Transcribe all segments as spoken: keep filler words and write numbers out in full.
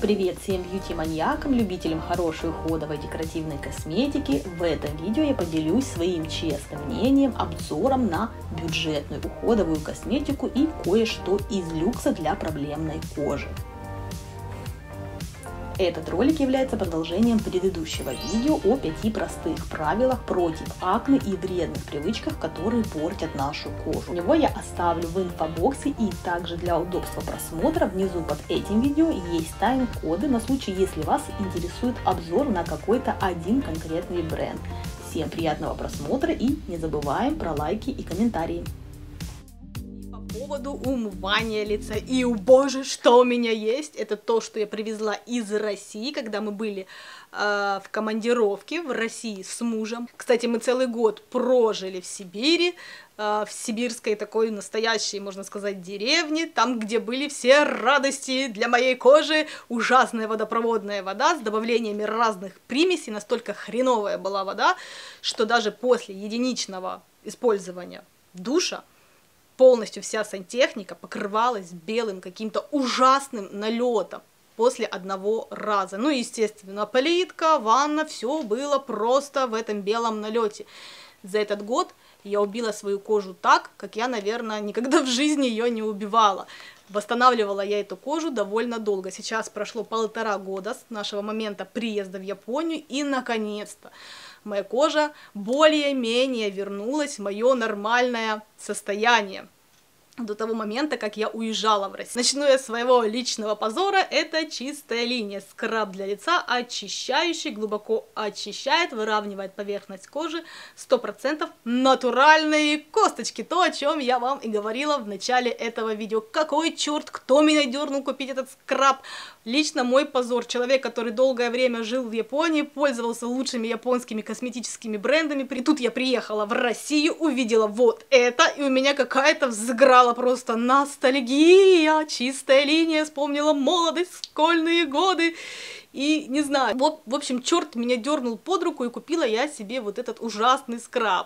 Привет всем бьюти-маньякам, любителям хорошей уходовой декоративной косметики. В этом видео я поделюсь своим честным мнением, обзором на бюджетную уходовую косметику и кое-что из люкса для проблемной кожи. Этот ролик является продолжением предыдущего видео о пяти простых правилах против акне и вредных привычках, которые портят нашу кожу. Его я оставлю в инфобоксе, и также для удобства просмотра внизу под этим видео есть тайм-коды на случай, если вас интересует обзор на какой-то один конкретный бренд. Всем приятного просмотра и не забываем про лайки и комментарии. По поводу умывания лица. И, о боже, что у меня есть, это то, что я привезла из России, когда мы были э, в командировке в России с мужем. Кстати, мы целый год прожили в Сибири, э, в сибирской такой настоящей, можно сказать, деревне, там, где были все радости для моей кожи, ужасная водопроводная вода с добавлениями разных примесей, настолько хреновая была вода, что даже после единичного использования душа полностью вся сантехника покрывалась белым каким-то ужасным налетом после одного раза. Ну, естественно, плитка, ванна, все было просто в этом белом налете. За этот год я убила свою кожу так, как я, наверное, никогда в жизни ее не убивала. Восстанавливала я эту кожу довольно долго. Сейчас прошло полтора года с нашего момента приезда в Японию, и, наконец-то, моя кожа более-менее вернулась в мое нормальное состояние до того момента, как я уезжала в Россию. Начну я с своего личного позора. Это чистая линия. Скраб для лица, очищающий, глубоко очищает, выравнивает поверхность кожи. сто процентов натуральные косточки. То, о чем я вам и говорила в начале этого видео. Какой черт, кто меня дернул купить этот скраб? Лично мой позор. Человек, который долгое время жил в Японии, пользовался лучшими японскими косметическими брендами. И тут я приехала в Россию, увидела вот это, и у меня какая-то взграла просто ностальгия, чистая линия, вспомнила молодость, школьные годы. И не знаю, вот, в общем, черт меня дернул под руку, и купила я себе вот этот ужасный скраб.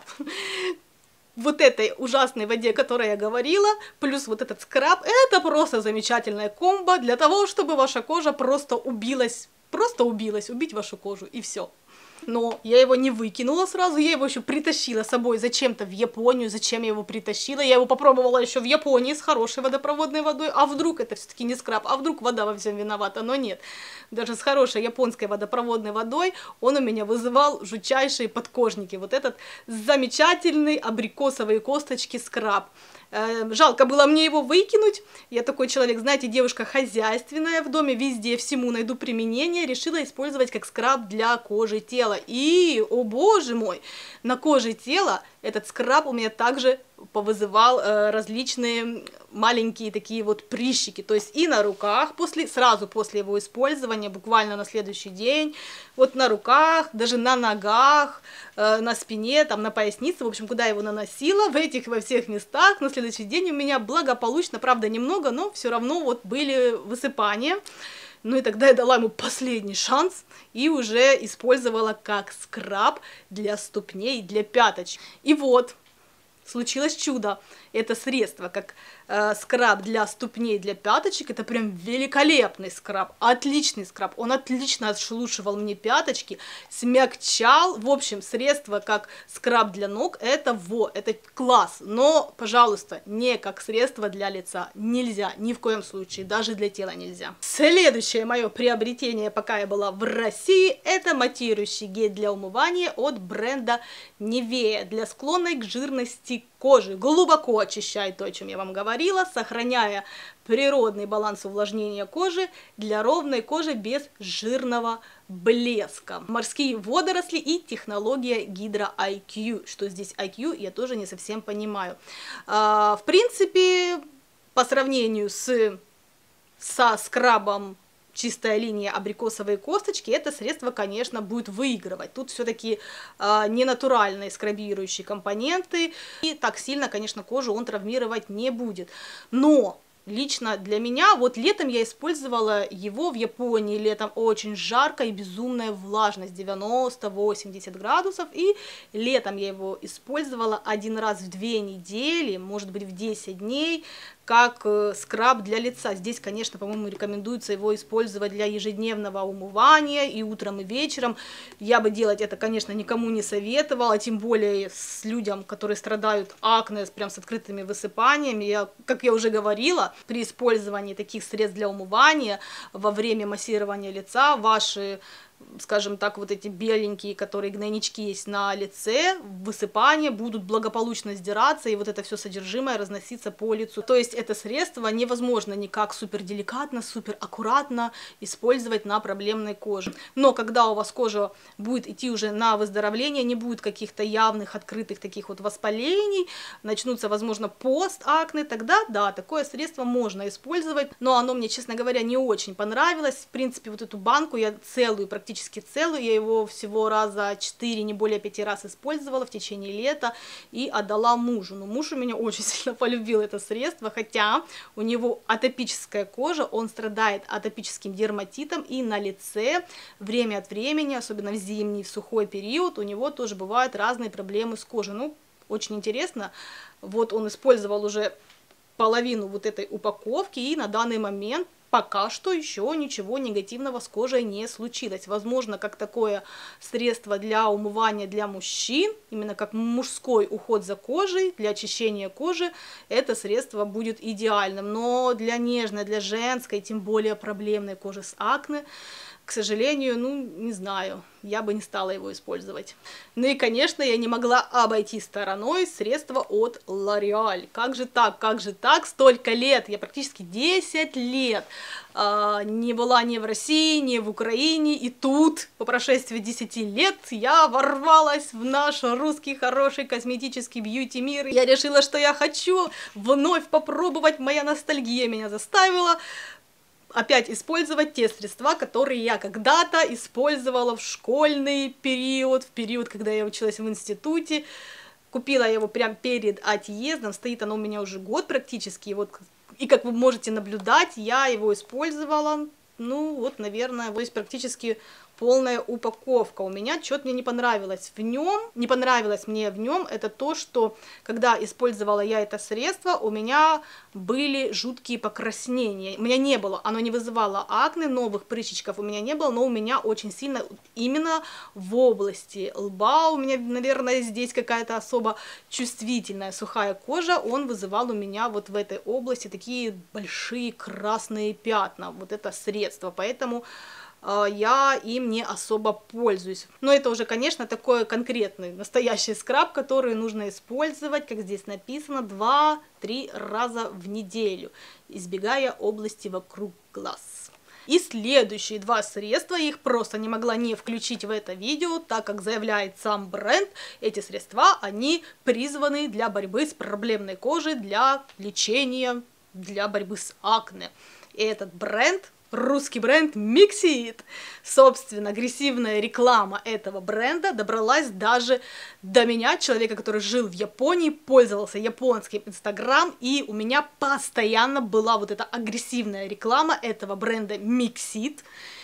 Вот этой ужасной воде, о которой я говорила, плюс вот этот скраб, это просто замечательная комбо для того, чтобы ваша кожа просто убилась, просто убилась, убить вашу кожу, и все. Но я его не выкинула сразу, я его еще притащила с собой зачем-то в Японию. Зачем я его притащила? Я его попробовала еще в Японии с хорошей водопроводной водой. А вдруг это все-таки не скраб? А вдруг вода во всем виновата? Но нет. Даже с хорошей японской водопроводной водой он у меня вызывал жутчайшие подкожники. Вот этот замечательный абрикосовые косточки скраб. Жалко было мне его выкинуть. Я такой человек, знаете, девушка хозяйственная, в доме везде всему найду применение. Решила использовать как скраб для кожи тела. И, о боже мой, на коже тела этот скраб у меня также повызывал э, различные маленькие такие вот прыщики. То есть и на руках, после, сразу после его использования, буквально на следующий день, вот на руках, даже на ногах, э, на спине, там на пояснице, в общем, куда я его наносила, в этих во всех местах, на следующий день у меня благополучно, правда немного, но все равно вот были высыпания. Ну и тогда я дала ему последний шанс и уже использовала как скраб для ступней, для пяточек. И вот, случилось чудо. Это средство, как э, скраб для ступней, для пяточек, это прям великолепный скраб, отличный скраб. Он отлично отшелушивал мне пяточки, смягчал. В общем, средство как скраб для ног, это во, это класс. Но, пожалуйста, не как средство для лица. Нельзя, ни в коем случае, даже для тела нельзя. Следующее мое приобретение, пока я была в России, это матирующий гель для умывания от бренда Nivea для склонной к жирности кожи. Глубоко очищает, то, о чем я вам говорила, сохраняя природный баланс увлажнения кожи для ровной кожи без жирного блеска. Морские водоросли и технология Hydra ай кью. Что здесь ай кью, я тоже не совсем понимаю. А, в принципе, по сравнению с, со скрабом чистая линия абрикосовые косточки, это средство, конечно, будет выигрывать. Тут все-таки э, не натуральные скрабирующие компоненты, и так сильно, конечно, кожу он травмировать не будет. Но лично для меня, вот летом я использовала его в Японии, летом очень жарко и безумная влажность, девяносто-восемьдесят градусов, и летом я его использовала один раз в две недели, может быть в десять дней, как скраб для лица. Здесь, конечно, по-моему, рекомендуется его использовать для ежедневного умывания и утром, и вечером. Я бы делать это, конечно, никому не советовала, тем более с людям, которые страдают акне, прям с открытыми высыпаниями. Я, как я уже говорила, при использовании таких средств для умывания во время массирования лица ваши, скажем так, вот эти беленькие, которые гнойнички есть на лице, высыпания будут благополучно сдираться, и вот это все содержимое разноситься по лицу. То есть это средство невозможно никак супер деликатно, супер аккуратно использовать на проблемной коже. Но когда у вас кожа будет идти уже на выздоровление, не будет каких-то явных, открытых таких вот воспалений, начнутся, возможно, постакне, тогда, да, такое средство можно использовать, но оно мне, честно говоря, не очень понравилось. В принципе, вот эту банку я целую, практически практически целую, я его всего раза четыре, не более пяти раз использовала в течение лета и отдала мужу. Но муж у меня очень сильно полюбил это средство, хотя у него атопическая кожа, он страдает атопическим дерматитом, и на лице время от времени, особенно в зимний, в сухой период, у него тоже бывают разные проблемы с кожей. Ну, очень интересно, вот он использовал уже половину вот этой упаковки, и на данный момент пока что еще ничего негативного с кожей не случилось. Возможно, как такое средство для умывания для мужчин, именно как мужской уход за кожей, для очищения кожи, это средство будет идеальным. Но для нежной, для женской, тем более проблемной кожи с акне, к сожалению, ну, не знаю, я бы не стала его использовать. Ну и, конечно, я не могла обойти стороной средства от L'Oréal. Как же так, как же так, столько лет, я практически десять лет э, не была ни в России, ни в Украине, и тут, по прошествии десяти лет, я ворвалась в наш русский хороший косметический бьюти-мир. Я решила, что я хочу вновь попробовать, моя ностальгия меня заставила опять использовать те средства, которые я когда-то использовала в школьный период, в период, когда я училась в институте. Купила я его прям перед отъездом, стоит оно у меня уже год практически, и, вот, и как вы можете наблюдать, я его использовала, ну вот, наверное, то есть практически полная упаковка у меня. Что-то мне не понравилось в нем, не понравилось мне в нем, это то, что когда использовала я это средство, у меня были жуткие покраснения. У меня не было, оно не вызывало акне, новых прыщичков у меня не было, но у меня очень сильно именно в области лба, у меня, наверное, здесь какая-то особо чувствительная сухая кожа, он вызывал у меня вот в этой области такие большие красные пятна, вот это средство, поэтому я им не особо пользуюсь. Но это уже, конечно, такой конкретный, настоящий скраб, который нужно использовать, как здесь написано, два-три раза в неделю, избегая области вокруг глаз. И следующие два средства, я их просто не могла не включить в это видео, так как заявляет сам бренд, эти средства, они призваны для борьбы с проблемной кожей, для лечения, для борьбы с акне. И этот бренд, русский бренд Mixit. Собственно, агрессивная реклама этого бренда добралась даже до меня, человека, который жил в Японии, пользовался японским Инстаграм, и у меня постоянно была вот эта агрессивная реклама этого бренда Mixit.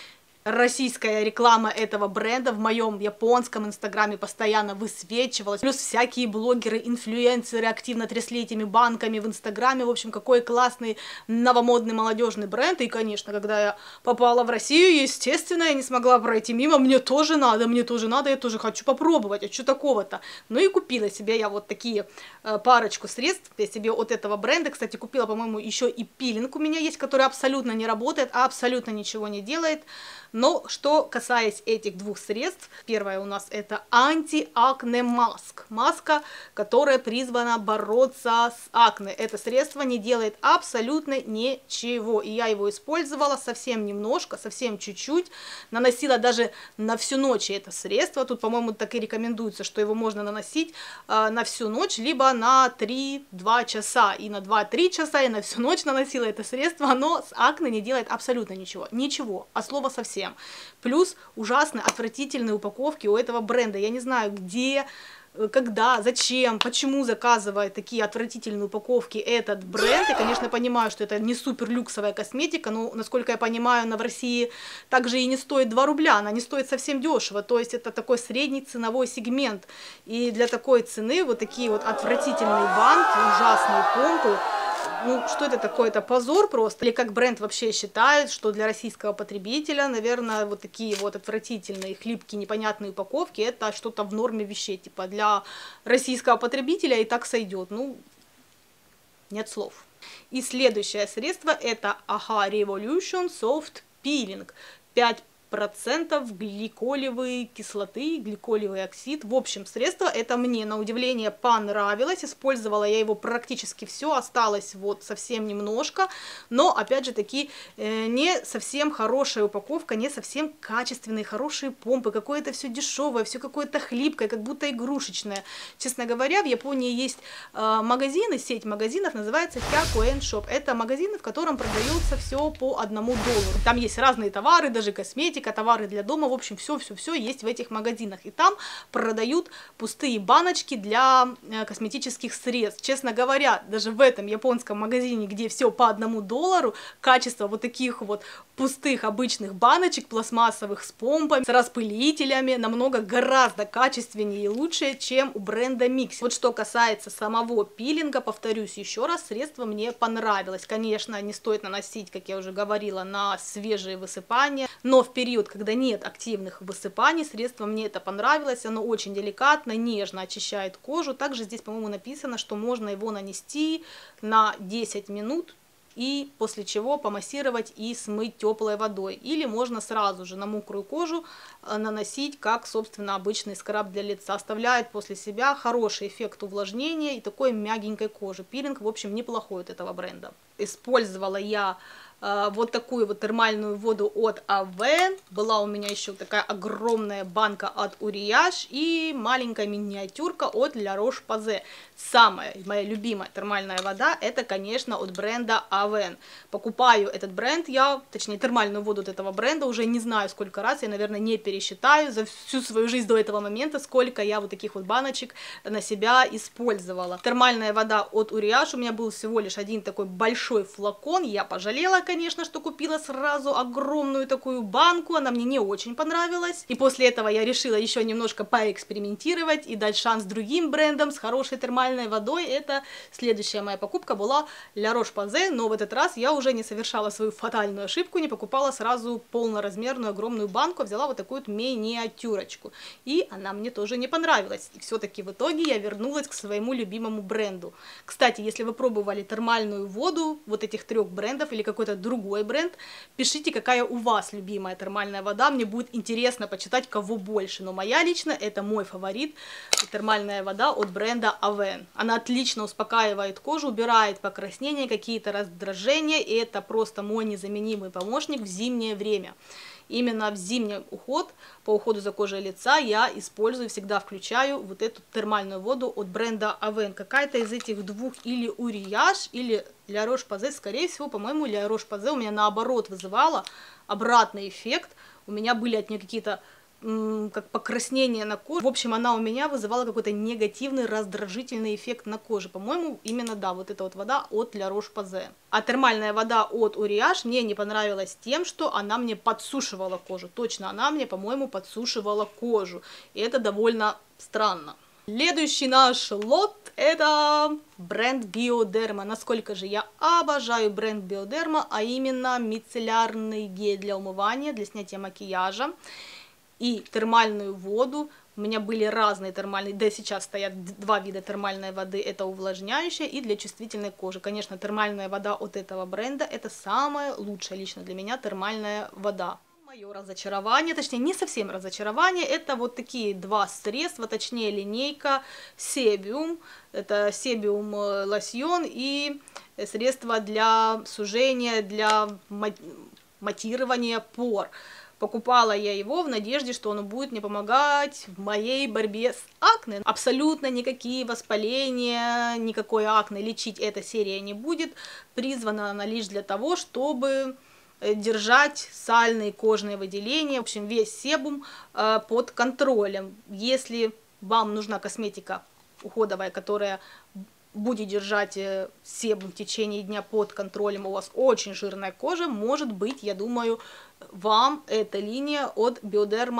Российская реклама этого бренда в моем японском инстаграме постоянно высвечивалась. Плюс всякие блогеры, инфлюенсеры активно трясли этими банками в инстаграме. В общем, какой классный новомодный молодежный бренд. И, конечно, когда я попала в Россию, естественно, я не смогла пройти мимо. Мне тоже надо, мне тоже надо, я тоже хочу попробовать. А что такого-то? Ну и купила себе я вот такие э, парочку средств. Я себе от этого бренда, кстати, купила, по-моему, еще и пилинг у меня есть, который абсолютно не работает, абсолютно ничего не делает. Но что касаясь этих двух средств, первое у нас это анти-акне маск. Маска, которая призвана бороться с акне. Это средство не делает абсолютно ничего. И я его использовала совсем немножко, совсем чуть-чуть. Наносила даже на всю ночь это средство. Тут, по-моему, так и рекомендуется, что его можно наносить э, на всю ночь, либо на три-два часа. И на два-три часа я на всю ночь наносила это средство. Оно с акне не делает абсолютно ничего. Ничего, от слова совсем. Плюс ужасно отвратительные упаковки у этого бренда. Я не знаю, где, когда, зачем, почему заказывает такие отвратительные упаковки этот бренд. Я, конечно, понимаю, что это не супер люксовая косметика, но, насколько я понимаю, она в России также и не стоит два рубля, она не стоит совсем дешево. То есть это такой средний ценовой сегмент. И для такой цены вот такие вот отвратительные банки, ужасные помпы, Ну, что это такое? Это позор просто? Или как бренд вообще считает, что для российского потребителя, наверное, вот такие вот отвратительные, хлипкие, непонятные упаковки, это что-то в норме вещей. Типа для российского потребителя и так сойдет. Ну, нет слов. И следующее средство это эй эйч эй Revolution Soft Peeling. пять процентов гликолевой кислоты, гликолевый оксид. В общем, средство это мне на удивление понравилось. Использовала я его практически все, осталось вот совсем немножко. Но, опять же таки, э, не совсем хорошая упаковка, не совсем качественные, хорошие помпы. Какое-то все дешевое, все какое-то хлипкое, как будто игрушечное. Честно говоря, в Японии есть э, магазины, сеть магазинов, называется Kyakuen Shop. Это магазины, в котором продается все по одному доллару. Там есть разные товары, даже косметика, товары для дома, в общем, все-все-все есть в этих магазинах. И там продают пустые баночки для э, косметических средств. Честно говоря, даже в этом японском магазине, где все по одному доллару, качество вот таких вот пустых обычных баночек пластмассовых с помпами, с распылителями намного гораздо качественнее и лучше, чем у бренда Mix. Вот что касается самого пилинга, повторюсь еще раз, средство мне понравилось. Конечно, не стоит наносить, как я уже говорила, на свежие высыпания, но в период, когда нет активных высыпаний, средство мне это понравилось, оно очень деликатно, нежно очищает кожу. Также здесь, по-моему, написано, что можно его нанести на десять минут и после чего помассировать и смыть теплой водой. Или можно сразу же на мокрую кожу наносить, как, собственно, обычный скраб для лица. Оставляет после себя хороший эффект увлажнения и такой мягенькой кожи. Пилинг, в общем, неплохой от этого бренда. Использовала я вот такую вот термальную воду от Avène. Была у меня еще такая огромная банка от Uriage и маленькая миниатюрка от La Roche-Posay. Самая моя любимая термальная вода это, конечно, от бренда Avène. Покупаю этот бренд я, точнее термальную воду от этого бренда уже не знаю сколько раз, я, наверное, не пересчитаю за всю свою жизнь до этого момента, сколько я вот таких вот баночек на себя использовала. Термальная вода от Uriage у меня был всего лишь один такой большой флакон, я пожалела, конечно, что купила сразу огромную такую банку, она мне не очень понравилась. И после этого я решила еще немножко поэкспериментировать и дать шанс другим брендам с хорошей термальной водой. Это следующая моя покупка была La Roche-Posay, но в этот раз я уже не совершала свою фатальную ошибку, не покупала сразу полноразмерную огромную банку, а взяла вот такую вот миниатюрочку. И она мне тоже не понравилась. И все-таки в итоге я вернулась к своему любимому бренду. Кстати, если вы пробовали термальную воду вот этих трех брендов или какой-то другой бренд, пишите, какая у вас любимая термальная вода, мне будет интересно почитать, кого больше, но моя лично это мой фаворит, термальная вода от бренда Avène. Она отлично успокаивает кожу, убирает покраснения, какие-то раздражения, и это просто мой незаменимый помощник в зимнее время. Именно в зимний уход, по уходу за кожей лица я использую, всегда включаю вот эту термальную воду от бренда Avène. Какая-то из этих двух, или Uriage, или La Roche-Posay, скорее всего, по-моему, La Roche-Posay у меня наоборот вызывала обратный эффект. У меня были от нее какие-то как покраснение на коже. В общем, она у меня вызывала какой-то негативный, раздражительный эффект на коже. По-моему, именно, да, вот эта вот вода от La Roche-Posay. А термальная вода от Uriage мне не понравилась тем, что она мне подсушивала кожу. Точно, она мне, по-моему, подсушивала кожу. И это довольно странно. Следующий наш лот это бренд Bioderma. Насколько же я обожаю бренд Bioderma, а именно мицеллярный гель для умывания, для снятия макияжа. И термальную воду. У меня были разные термальные, да сейчас стоят два вида термальной воды, это увлажняющая и для чувствительной кожи. Конечно, термальная вода от этого бренда это самая лучшая лично для меня термальная вода. Мое разочарование, точнее не совсем разочарование, это вот такие два средства, точнее линейка Sebium, это Sebium лосьон и средство для сужения, для матирования пор. Покупала я его в надежде, что он будет мне помогать в моей борьбе с акне. Абсолютно никакие воспаления, никакой акне лечить эта серия не будет. Призвана она лишь для того, чтобы держать сальные кожные выделения. В общем, весь себум э, под контролем. Если вам нужна косметика уходовая, которая будет держать себум в течение дня под контролем, у вас очень жирная кожа, может быть, я думаю, вам эта линия от Bioderma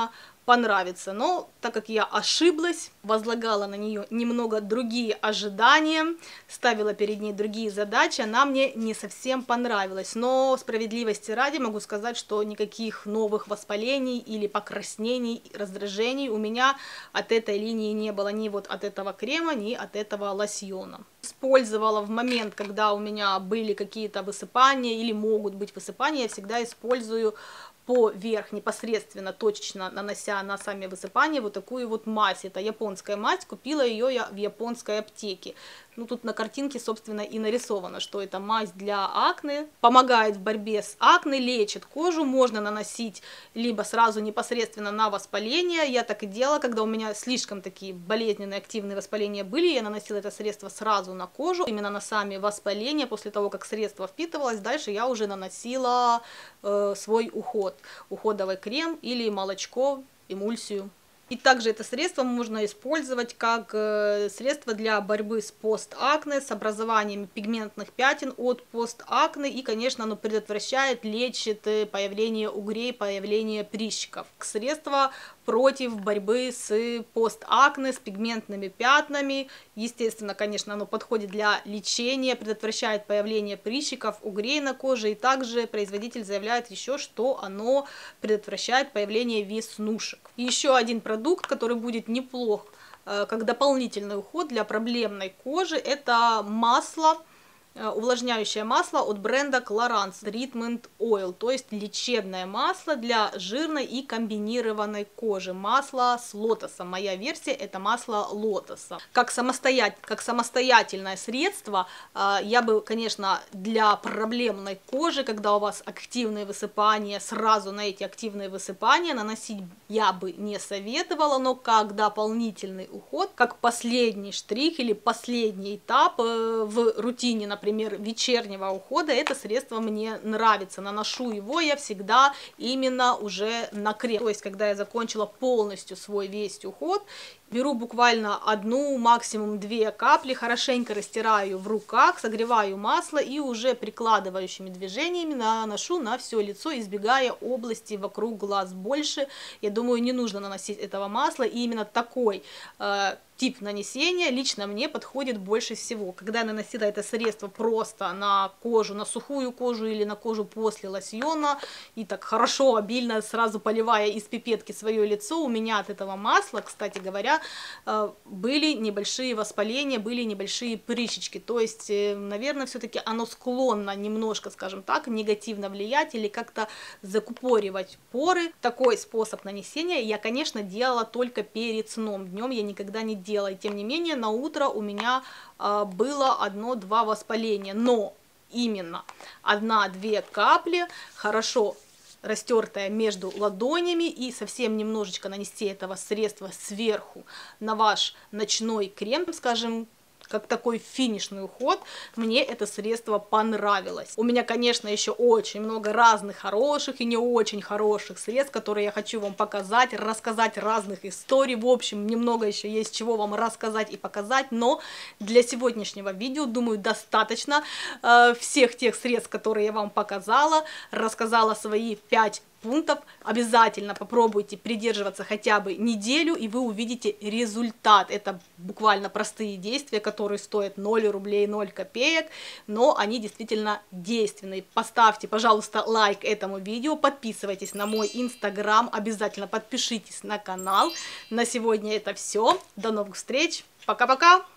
понравится. Но так как я ошиблась, возлагала на нее немного другие ожидания, ставила перед ней другие задачи, она мне не совсем понравилась. Но справедливости ради могу сказать, что никаких новых воспалений или покраснений, раздражений у меня от этой линии не было, ни вот от этого крема, ни от этого лосьона. Использовала в момент, когда у меня были какие-то высыпания или могут быть высыпания, я всегда использую поверх, непосредственно, точечно нанося на сами высыпания, вот такую вот мазь. Это японская мазь, купила ее я в японской аптеке. Ну, тут на картинке, собственно, и нарисовано, что это мазь для акне, помогает в борьбе с акне, лечит кожу, можно наносить либо сразу непосредственно на воспаление, я так и делала, когда у меня слишком такие болезненные, активные воспаления были, я наносила это средство сразу на кожу, именно на сами воспаления, после того, как средство впитывалось, дальше я уже наносила э, свой уход, уходовый крем или молочко, эмульсию. И также это средство можно использовать как э, средство для борьбы с постакне, с образованием пигментных пятен от постакне. И, конечно, оно предотвращает, лечит э, появление угрей, появление прыщиков. Средство против борьбы с постакне, с пигментными пятнами. Естественно, конечно, оно подходит для лечения, предотвращает появление прыщиков, угрей на коже. И также производитель заявляет еще, что оно предотвращает появление веснушек. И еще один продукт, который будет неплох как дополнительный уход для проблемной кожи, это масло, увлажняющее масло от бренда Clarins Treatment Oil, то есть лечебное масло для жирной и комбинированной кожи. Масло с лотоса. Моя версия это масло лотоса. Как, самостоят... как самостоятельное средство я бы, конечно, для проблемной кожи, когда у вас активные высыпания, сразу на эти активные высыпания наносить я бы не советовала, но как дополнительный уход, как последний штрих или последний этап в рутине, например, Например, вечернего ухода, это средство мне нравится. Наношу его я всегда именно уже на крем. То есть, когда я закончила полностью свой весь уход, беру буквально одну, максимум две капли, хорошенько растираю в руках, согреваю масло и уже прикладывающими движениями наношу на все лицо, избегая области вокруг глаз больше. Я думаю, не нужно наносить этого масла, и именно такой э, тип нанесения лично мне подходит больше всего. Когда я наносила это средство просто на кожу, на сухую кожу или на кожу после лосьона, и так хорошо, обильно, сразу поливая из пипетки свое лицо, у меня от этого масла, кстати говоря, были небольшие воспаления, были небольшие прыщички. То есть, наверное, все-таки оно склонно немножко, скажем так, негативно влиять или как-то закупоривать поры. Такой способ нанесения я, конечно, делала только перед сном. Днем я никогда не делала. И тем не менее, на утро у меня было одно-два воспаления. Но именно одна-две капли хорошо растертая между ладонями, и совсем немножечко нанести этого средства сверху на ваш ночной крем, скажем, как такой финишный уход, мне это средство понравилось. У меня, конечно, еще очень много разных хороших и не очень хороших средств, которые я хочу вам показать, рассказать разных историй. В общем, немного еще есть чего вам рассказать и показать, но для сегодняшнего видео, думаю, достаточно э, всех тех средств, которые я вам показала, рассказала свои пять пунктов. Обязательно попробуйте придерживаться хотя бы неделю, и вы увидите результат. Это буквально простые действия, которые стоят ноль рублей, ноль копеек, но они действительно действенные. Поставьте, пожалуйста, лайк этому видео, подписывайтесь на мой инстаграм, обязательно подпишитесь на канал. На сегодня это все. До новых встреч. Пока-пока!